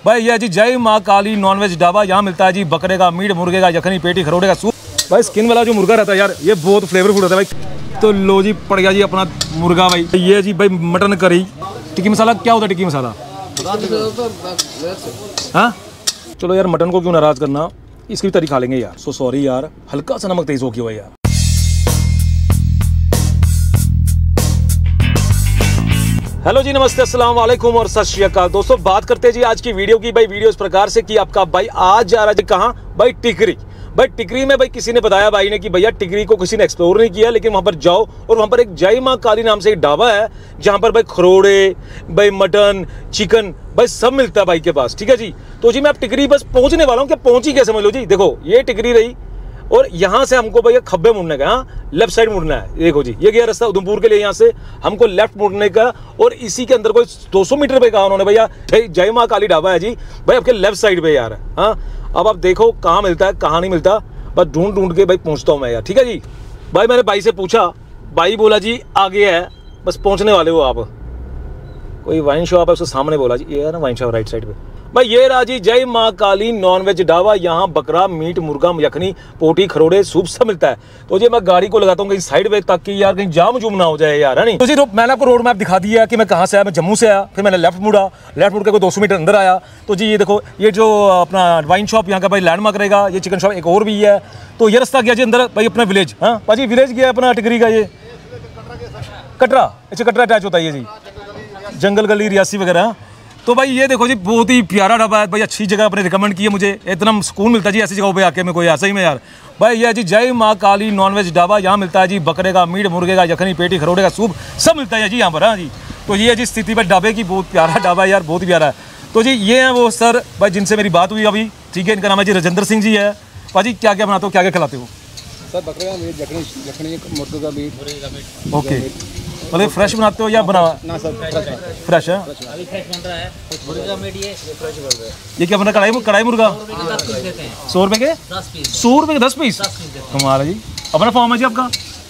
भाई ये जी जय माँ काली नॉनवेज ढाबा। यहाँ मिलता है जी बकरे का मीट, मुर्गे का यखनी, पेटी, खरोड़े का सूप। भाई स्किन वाला जो मुर्गा रहता है यार, ये बहुत फ्लेवरफुल होता है भाई। तो लो जी पड़ गया जी अपना मुर्गा भाई। ये जी भाई मटन करी, टिक्की मसाला। क्या होता है टिक्की मसाला? हाँ चलो यार, मटन को क्यों नाराज करना, इसकी भी तरी खा लेंगे यार। सो सॉरी यार, हल्का सा नमक तेज हो गया यार। हेलो जी, नमस्ते, अस्सलाम वालेकुम और सत श्री अकाल। दोस्तों बात करते हैं जी आज की वीडियो की। भाई वीडियो इस प्रकार से कि आपका भाई आज जा रहा है कहाँ भाई, टिकरी। भाई टिकरी में भाई किसी ने बताया भाई ने कि भैया टिकरी को किसी ने एक्सप्लोर नहीं किया, लेकिन वहां पर जाओ और वहां पर एक जय माँ काली नाम से एक ढाबा है जहां पर भाई खरोड़े, भाई मटन, चिकन, भाई सब मिलता है भाई के पास। ठीक है जी। तो जी मैं अब टिकरी बस पहुंचने वाला हूँ। क्या पहुंची क्या समझ लो जी। देखो ये टिकरी रही और यहाँ से हमको भैया खब्बे मुड़ने का, हाँ लेफ्ट साइड मुड़ना है। देखो जी ये गया रास्ता उधमपुर के लिए, यहाँ से हमको लेफ्ट मुड़ने का। और इसी के अंदर कोई 200 मीटर पे कहा उन्होंने भैया जय माँ काली ढाबा है जी भाई आपके लेफ्ट साइड पे यार। हाँ अब आप देखो कहाँ मिलता है कहाँ नहीं मिलता, बस ढूंढ ढूंढ के भाई पहुँचता हूँ मैं यार। ठीक है जी। भाई मैंने भाई से पूछा, भाई बोला जी आगे है, बस पहुँचने वाले हो आप। कोई वाइन शॉप है उसके सामने, बोला जी ये है ना वाइन शॉप राइट साइड पे। भाई ये रहा जी जय माँ काली नॉनवेज ढाबा। यहाँ बकरा मीट, मुर्गा, यखनी, पोटी, खरोड़े, सूप सब मिलता है। तो जी मैं गाड़ी को लगाता हूँ कहीं साइड पे ताकि यार कहीं जाम जुम ना हो जाए यार, है नहीं। तो जी मैंने आपको रोड मैप दिखा दिया कि मैं कहाँ से आया। मैं जम्मू से आया, फिर मैंने लेफ्ट मुड़ा, लेफ्ट मुड़ के कोई 200 मीटर अंदर आया। तो जी ये देखो ये जो अपना वाइन शॉप यहाँ का भाई लैंडमार्क रहेगा। ये चिकन शॉप एक और भी है। तो ये रास्ता गया जी अंदर भाई अपना विलेज। हाँ भाजी विलेज गया अपना टिकरी का, ये कटरा। अच्छा कटरा अटैच होता है ये जी, जंगल गली रियासी वगैरह। तो भाई ये देखो जी बहुत ही प्यारा ढाबा है भाई, अच्छी जगह आपने रिकमेंड की है मुझे। इतना सुकून मिलता है जी ऐसी जगहों पे आके, मैं कोई ऐसा ही में यार। भाई ये जी जय माँ काली नॉनवेज ढाबा। यहाँ मिलता है जी बकरे का मीट, मुर्गे का यखनी, पेटी, खरोड़े का सूप सब मिलता है जी यहाँ पर। हाँ जी। तो ये जी स्थिति भाई ढाबे की, बहुत प्यारा ढाबा है यार, बहुत ही प्यारा है। तो जी ये हैं वो सर भाई जिनसे मेरी बात हुई अभी। ठीक है, इनका नाम है जी राजेंद्र सिंह जी है। भाजी क्या क्या बनाते हो, क्या क्या खिलाते हो? सर बकरे का मीट, यखनी, मुर्गे का मीट, मुर्गे का मीट। ओके, मतलब फ्रेश बनाते हो या बना? ना सर फ्रेश है, अभी फ्रेश बन रहा है मुर्गे का मीट। ये फ्रेश बन रहा है। ये क्या बना? कढ़ाई मुर्गा 100 रुपए के 10 पीस। 100 रुपए के 10 पीस। कमाल है जी। अपना फॉर्म है जी आपका?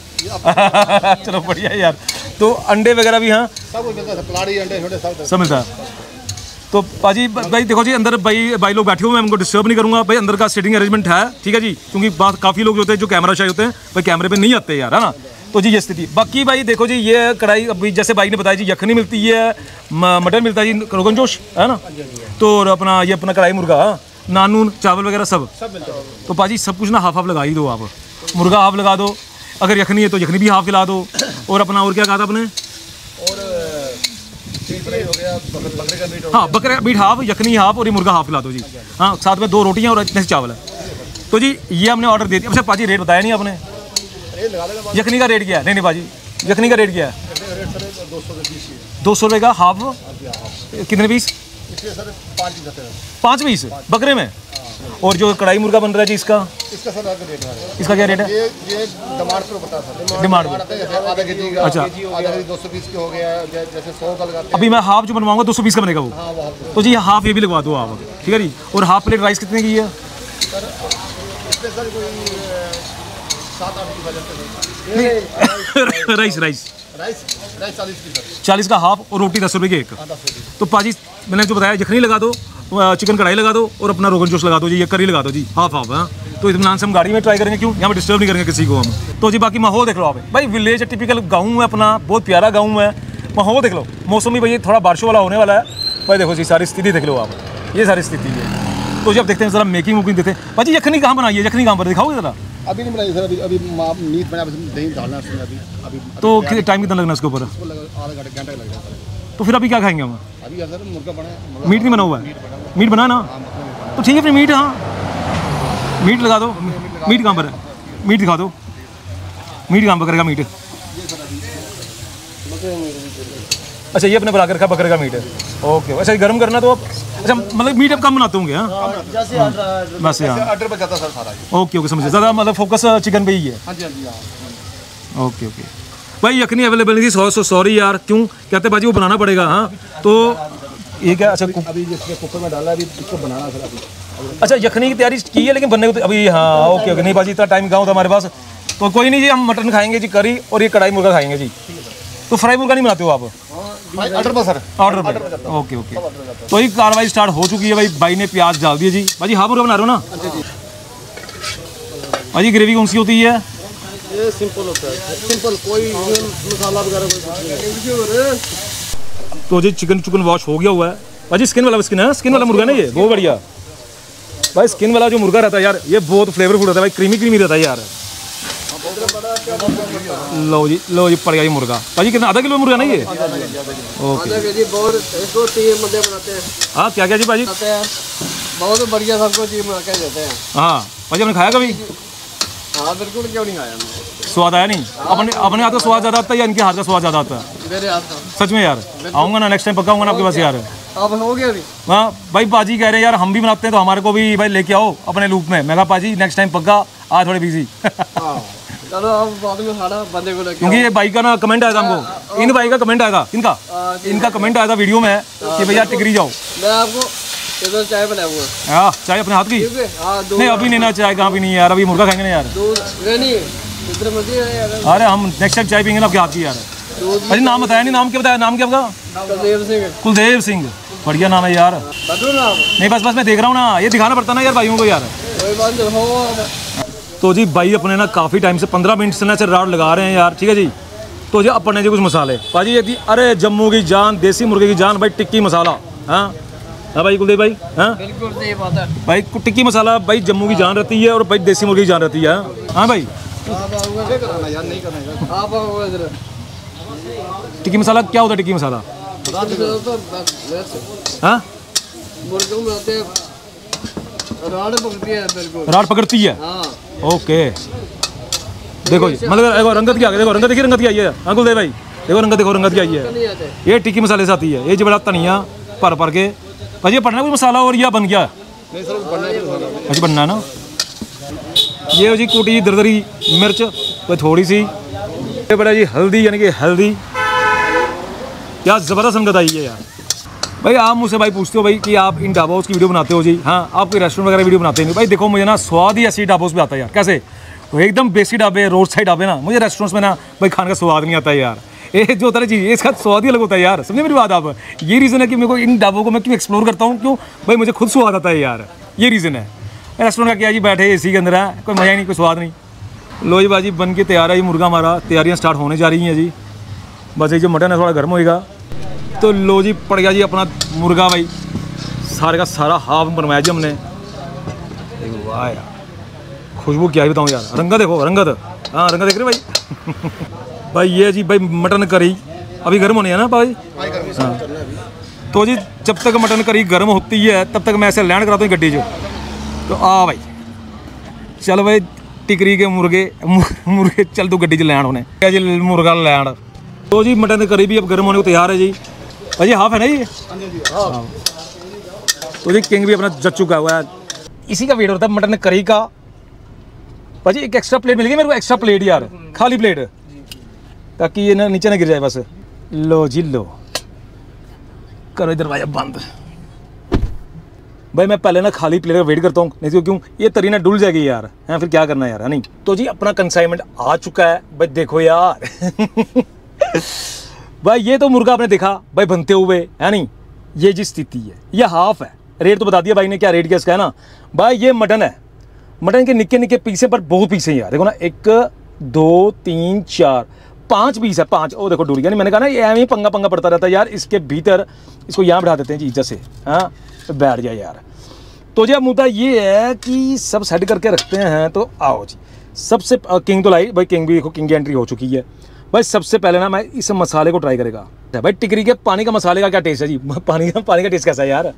चलो बढ़िया है यार। तो अंडे वगैरह भी? हाँ सब मिलता है, कलाड़ी, अंडे, छोटे सब मिलता है। तो पाजी भाई देखो जी अंदर भाई लोग बैठे हुए, मैं उनको डिस्टर्ब नहीं करूंगा। भाई अंदर का सीटिंग अरेंजमेंट है, ठीक है जी, क्योंकि बात काफ़ी लोग होते हैं जो कैमरा शाय होते हैं, भाई कैमरे पे नहीं आते यार, है ना। तो जी ये स्थिति। बाकी भाई देखो जी ये कढ़ाई, अभी जैसे भाई ने बताया जी यखनी मिलती है, मटन मिलता है जी, रोगन जोश है ना। तो और अपना ये अपना कढ़ाई मुर्गा, नानून, चावल वगैरह सब मिलता है। तो पाजी सब कुछ ना हाफ हाफ लगा ही दो आप। मुर्गा हाफ लगा दो, अगर यखनी है तो यखनी भी हाफ खिला दो। और अपना और क्या कहा था आपने? हो गया बकरे का मीट। हाँ बकरे का मीट हाफ, यखनी हाफ और ये मुर्गा हाफ खिला दो जी। हाँ साथ में 2 रोटियाँ और इतने से चावल है। तो जी ये हमने ऑर्डर दे दिया। अच्छा पाजी रेट बताया नहीं आपने? यखनी का रेट क्या है? नहीं पाजी यखनी का रेट क्या है? 200 रुपये का हाफ। कितने पीस? 5 पीस बकरे में। और जो कढ़ाई मुर्गा बन रहा है जी इसका सर रेट है। इसका क्या रेट है? ये डिमांड पर बता सर, डिमांड आधा केजी का। अच्छा 200 पीस के हो गया, जैसे 100 का लगाते हैं। अभी मैं हाफ जो बनवाऊंगा 200 पीस का बनेगा वो। तो जी हाफ ये भी लगवा दो आप, ठीक है जी। और हाफ प्लेट राइस कितने की है? सर कोई 7-8 की राइस 40 की सर। 40 का हाफ और रोटी 10 रुपये की एक। तो पाजी मैंने जो बताया यखनी लगा दो, चिकन कढ़ाई लगा दो और अपना रोगन जोश लगा दो जी, ये करी लगा दो जी हाफ हाफ। हाँ तो इत्मीनान से हम गाड़ी में ट्राई करेंगे, क्यों यहाँ पे डिस्टर्ब नहीं करेंगे किसी को हम। तो जी बाकी माहौल देख लो आप भाई, विलेज टिपिकल गाँव है अपना, बहुत प्यारा गाँव है। माहौल देख लो, मौसम भी भाई थोड़ा बारिशों वाला होने वाला है भाई। देखो जी सारी स्थिति देख लो आप, ये सारी स्थिति है। तो जब देखते हैं जरा मेकिंग वूकिंग देखते हैं। भाजी यखनी कहाँ बनाई है? यखनी कहाँ पर दिखाओगे जरा? अभी नहीं बनाई सर, अभी मीट बना, दही डालना है अभी। तो टाइम कितना लगना इसके ऊपर? आधा घंटा लग जाएगा। तो फिर अभी क्या खाएंगे हम? अभी सर मुर्गा बना, मीट नहीं बना हुआ है? मीट बना ना, तो ठीक है फिर मीट। हाँ मीट लगा दो। मीट कहाँ पर है? मीट दिखा दो, मीट कहाँ पर करेगा मीट? अच्छा ये अपने बना कर रखा बकरे का मीट है। ओके अच्छा गर्म करना तो आप, अच्छा मतलब मीट आप कम बनाते होंगे? हाँ बस यहाँ ऑर्डर पे जाता सर सारा। ओके ओके समझे, ज़्यादा मतलब फोकस चिकन पे ही है। हाँ जी ओके ओके भाई यखनी अवेलेबल नहीं थी। सॉरी यार, क्यों कहते बाजी वो बनाना पड़ेगा। हाँ तो ये क्या? अच्छा अभी जिसमें कुकर में डाला, अभी इसको बनाना सर अभी। अच्छा यखनी की तैयारी की है लेकिन बनने को तो अभी। हाँ ओके ओके नहीं बाजी इतना टाइम गाँव था हमारे पास। तो कोई नहीं जी, हम मटन खाएंगे जी, करी, और ये कढ़ाई मुर्गा खाएंगे जी। तो फ्राई मुर्गा नहीं बनाते हो आप? ऑर्डर पर सर, ऑर्डर पे। ओके ओके, तो ये कार्रवाई स्टार्ट हो चुकी है भाई। भाई ने प्याज डाल दिए जी। भाई हाँ मुर्गा बना रहे हो ना भाई? ग्रेवी कौन सी होती है? ये सिंपल होता है, सिंपल, कोई मसाला वगैरह कोई। तो जी चिकन वॉश हो गया हुआ है भाई। स्किन वाला मुर्गा ना ये, बहुत बढ़िया भाई। स्किन वाला जो मुर्गा रहता है यार, ये बहुत फ्लेवरफुल रहता है भाई, क्रीमी रहता है यार। लो जी पड़ गया ये मुर्गा भाई। कितना, आधा किलो मुर्गा ना ये? ओके। हाँ क्या जी भाजी? बहुत बढ़िया, सबको चीज बना के देते हैं। हाँ भाजी, आपने खाया कभी? हाँ बिल्कुल, क्यों नहीं खाया? स्वाद आया नहीं? अपने हाथ का स्वाद ज़्यादा आता है या इनके हाथ का स्वाद ज़्यादा आता है? मेरे हाथ का। सच में यार, आऊँगा ना नेक्स्ट टाइम, पक्का आऊँगा ना आपके पास यार। आप हो गया अभी? हाँ भाई, पाजी कह रहे हैं यार हम भी बनाते हैं तो हमारे को भी भाई लेके आओ अपने लूप में। मैं कहा पाजी नेक्स्ट टाइम पक्का, आज थोड़े बिजी। चलो आप बाद में खाना बंदे को लेके। क्योंकि ये भाई का ना कमेंट आया था हमको, इन भाई का कमेंट आया था, इनका कमेंट आया था वीडियो में कि भैया टिकरी जाओ। मैं आपको इधर चाय बनाऊंगा। हाँ चाय अपने हाथ की? नहीं अभी नहीं ना, चाय कहाँ भी नहीं यार, अभी मुर्गा खाएंगे ना यार। नहीं इधर मत यार। अरे हम नेक्स्ट टाइम चाय पीएंगे ना आपके हाथ की यार। अरे नाम बताया नहीं, नाम क्या बताया? नाम क्या आपका? कुलदेव सिंह। बढ़िया नाम है यार। नहीं बस मैं देख रहा हूँ ना, ये दिखाना पड़ता ना यार भाइयों को यार। तो जी भाई अपने ना काफ़ी टाइम से 15 मिनट से ना राड लगा रहे हैं यार, ठीक है जी। तो जी अपने जी कुछ मसाले भाजी, ये थी अरे जम्मू की जान, देसी मुर्गे की जान भाई, टिक्की मसाला। हाँ हाँ भाई कुलदीप भाई, हाँ बिल्कुल सही बात है भाई। टिक्की मसाला भाई जम्मू की जान रहती है और भाई देसी मुर्गे की जान रहती है। हाँ भाई टिक्की मसाला क्या होता है? टिक्की मसाला हाँ राड पकड़ती है। ओके देखो जी, मतलब रंगत क्या, देखो रंगत देखिए, रंगत क्या आई है। हाँ कुलदीप भाई देखो रंगत, देखो रंगत क्या आई है। ये टिक्की मसाले से आती है। ये जो बड़ा धनिया भर के भाई, ये पड़ना कोई मसाला और यह बन गया? अच्छा बनना है ना। ये जी कूटी दरदरी मिर्च कोई थोड़ी सी, ये बड़ा जी हल्दी, यानी कि हल्दी। क्या ज़बरदस्त रंगत आई है यार। भाई आप मुझसे भाई पूछते हो भाई कि आप इन ढाबा हाउस की वीडियो बनाते हो जी। हाँ आप कोई रेस्टोरेंट वगैरह वीडियो बनाते हैं भाई? देखो मुझे ना स्वाद ही ऐसी ढाबा हाउस पे आता है यार। कैसे? तो एकदम बेसिक ढाबे, रोड साइड ढाबे ना, मुझे रेस्टोरेंट्स में ना भाई खाने का स्वाद नहीं आता है यार। ये जो होता है चीज़, इसका स्वाद ही अलग होता है यार। समझे मेरी बात आप? ये रीज़न है कि मेरे को इन ढाबों को मैं क्यों एक्सप्लोर करता हूँ, क्यों भाई मुझे खुद स्वाद आता है यार। ये रीज़न है। रेस्टोरेंट का क्या जी, बैठे एसी के अंदर है, कोई मज़ा ही नहीं, कोई स्वाद नहीं। लो जी बाजी बन के तैयार है ये मुर्गा हमारा, तैयारियाँ स्टार्ट होने जा रही हैं जी। बस ये जो मटन है थोड़ा गर्म होएगा। तो लो जी पड़ गया जी अपना मुर्गा भाई, सारे का सारा हाफ बनवाया जी हमने। वाह यार खुशबू क्या ही बताऊँ यार। रंगत देखो, रंगत, हाँ रंगत देख रहे भाई। भाई ये जी भाई मटन करी अभी गर्म होनी है ना भाई? हाँ तो जी जब तक मटन करी गर्म होती है तब तक मैं ऐसे लैंड कराता हूँ गड्डी जो। तो आ भाई चल भाई टिकरी के मुर्गे चल तू गड्डी च लैंड होने क्या जी, मुर्गा लैंड। तो जी मटन करी भी अब गर्म होने को तैयार है जी। भाई हाफ है ना जी? हाँ। तो जी किंग भी अपना जच चुका हुआ है। इसी का वेट होता है मटन करी का। भाजी एक एक्स्ट्रा प्लेट मिल गई मेरे को, एक्स्ट्रा प्लेट यार, खाली प्लेट, ताकि ये ना नीचे ना गिर जाए बस। लो जी लो, करो दरवाजा बंद। भाई मैं पहले ना खाली प्लेट का वेट करता हूँ, नहीं तो क्यों ये तरी ना डुल जाएगी यार, है फिर क्या करना यार, है नहीं। तो जी अपना कंसाइनमेंट आ चुका है भाई, देखो यार। भाई ये तो मुर्गा आपने देखा भाई बनते हुए, है नहीं। ये जी स्थिति है, ये हाफ है। रेट तो बता दिया भाई ने, क्या रेट क्या इसका है ना। भाई ये मटन है, मटन के निक्के निक्के पीसे पर बहुत पीसे हैं यार। देखो ना 1 2 3 4 5 पीस है, 5। ओ देखो डूल गया। नहीं मैंने कहा ना ये ऐਵੇਂ ही पंगा पड़ता रहता है यार। इसके भीतर इसको यहाँ बैठा देते हैं जी इज्जत से, हाँ तो बैठ जाए यार। तो जी अब मुद्दा ये है कि सब सेट करके रखते हैं। तो आओ जी, सबसे किंग तो लाई भाई, किंग भी देखो, किंग की एंट्री हो चुकी है भाई। सबसे पहले ना मैं इस मसाले को ट्राई करेगा भाई। टिकरी के पानी का मसाले का क्या टेस्ट है जी? पानी का टेस्ट कैसा है यार?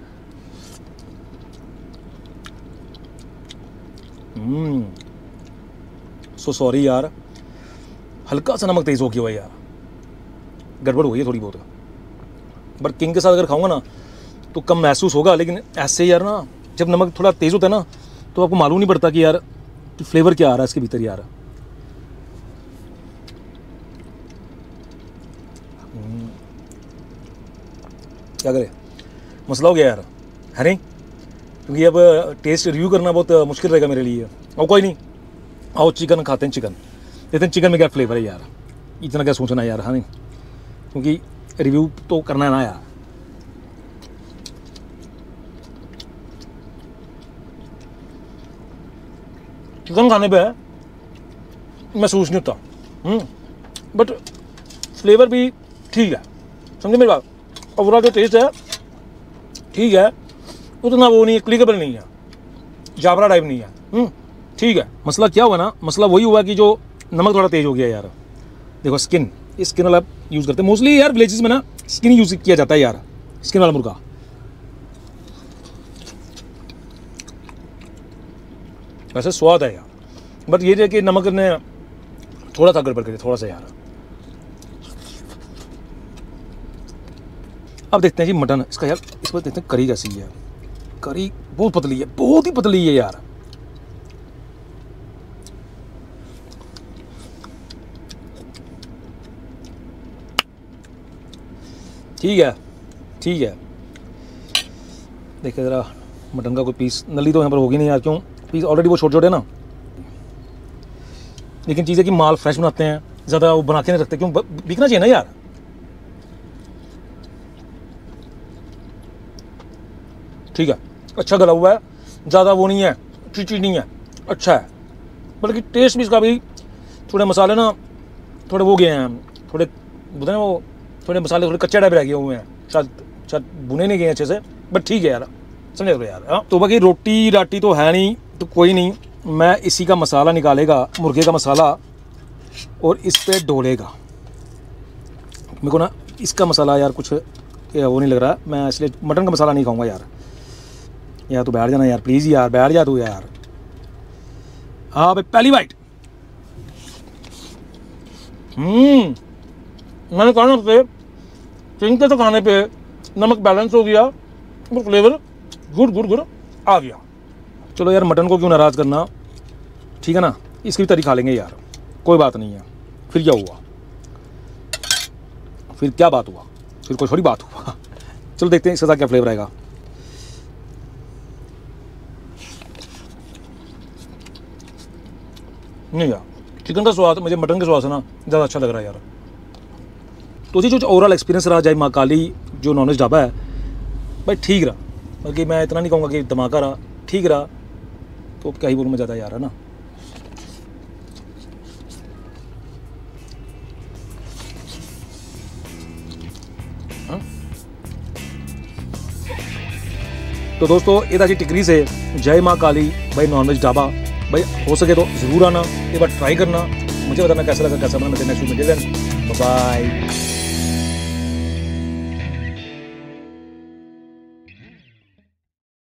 सो सॉरी यार, हल्का सा नमक तेज़ हो गया हुआ यार, गड़बड़ हुई है थोड़ी बहुत। बट किंग के साथ अगर खाऊंगा ना तो कम महसूस होगा, लेकिन ऐसे यार ना जब नमक थोड़ा तेज़ होता है ना तो आपको मालूम नहीं पड़ता कि यार कि फ्लेवर क्या आ रहा है इसके भीतर यार। क्या करे, मसला हो गया यार, है नहीं। क्योंकि अब टेस्ट रिव्यू करना बहुत मुश्किल रहेगा मेरे लिए। और कोई नहीं, आओ चिकन खाते हैं। चिकन देखते हैं चिकन में क्या फ्लेवर है यार, इतना क्या सोचना है यार, हाँ नहीं। क्योंकि रिव्यू तो करना है ना यार। चिकन खाने पे महसूस नहीं होता, बट फ्लेवर भी ठीक है, समझे मेरी बात। ओवरऑल जो टेस्ट है ठीक है, उतना वो नहीं है, क्लिकेबल नहीं है, जाबरा टाइप नहीं है, ठीक है। मसला क्या हुआ ना, मसला वही हुआ कि जो नमक थोड़ा तेज हो गया यार। देखो स्किन, स्किन वाला यूज़ करते हैं मोस्टली यार, विलेजेस में ना स्किन यूज़ किया जाता है यार, स्किन वाला मुर्गा। वैसे स्वाद है यार, बट ये है कि नमक ने थोड़ा सा गड़बड़ कर दिया, थोड़ा सा यार। अब देखते हैं जी मटन इसका यार, इस पर देखते हैं करी कैसी है। करी बहुत पतली है, बहुत ही पतली है यार। ठीक है, ठीक है। देखिए ज़रा मटन का कोई पीस, नली तो यहाँ पर होगी नहीं यार, क्यों, पीस ऑलरेडी वो छोटे छोटे ना। लेकिन चीज़ है कि माल फ्रेश बनाते हैं, ज़्यादा वो बना के नहीं रखते, क्यों, बिकना चाहिए ना यार। ठीक है, अच्छा गला हुआ है, ज़्यादा वो नहीं है, चीची नहीं है, अच्छा है। बल्कि टेस्ट भी इसका भी, थोड़े मसाले ना थोड़े वो गए हैं, थोड़े बोलते हैं वो, थोड़े मसाले थोड़े कच्चे टाइप रह गए हुए हैं, शायद भुने नहीं गए अच्छे से, बट ठीक है यार, समझ लो यार। हाँ तो बाकी रोटी राटी तो है नहीं, तो कोई नहीं, मैं इसी का मसाला निकालेगा, मुर्गे का मसाला, और इस पर डोलेगा। मेरे को ना इसका मसाला यार कुछ वो नहीं लग रहा, मैं इसलिए मटन का मसाला नहीं खाऊंगा यार। यार तू बैठ जाना यार, प्लीज़ यार, बैठ जा तू यार। हाँ भाई, पहली बाइट। मैंने कहा ना पे चिंके तो खाने पे नमक बैलेंस हो गया, वो फ्लेवर गुड गुड गुड आ गया। चलो यार, मटन को क्यों नाराज़ करना, ठीक है ना, इसकी भी तरी खा लेंगे यार, कोई बात नहीं है। फिर क्या हुआ, फिर क्या बात हुआ, फिर कोई थोड़ी बात हुआ। चलो देखते हैं इसके साथ क्या फ्लेवर आएगा। नहीं यार, चिकन का स्वाद मुझे मटन के स्वाद से ना ज़्यादा अच्छा लग रहा है यार। तो जी जो ओवरऑल एक्सपीरियंस रहा जय माँ काली जो नॉनवेज ढाबा है भाई, ठीक रहा। बल्कि मैं इतना नहीं कहूँगा कि धमाका रहा, ठीक रहा, तो क्या ही बोलूँ मैं ज़्यादा यार, है ना। तो दोस्तों ये था जी टिकरी से जय माँ काली भाई नॉनवेज ढाबा। भाई हो सके तो ज़रूर आना, एक बार ट्राई करना, मुझे बताना कैसा लगा, कैसा बना। मैं नेक्स्ट वीडियो में मिलेंगे, बाय।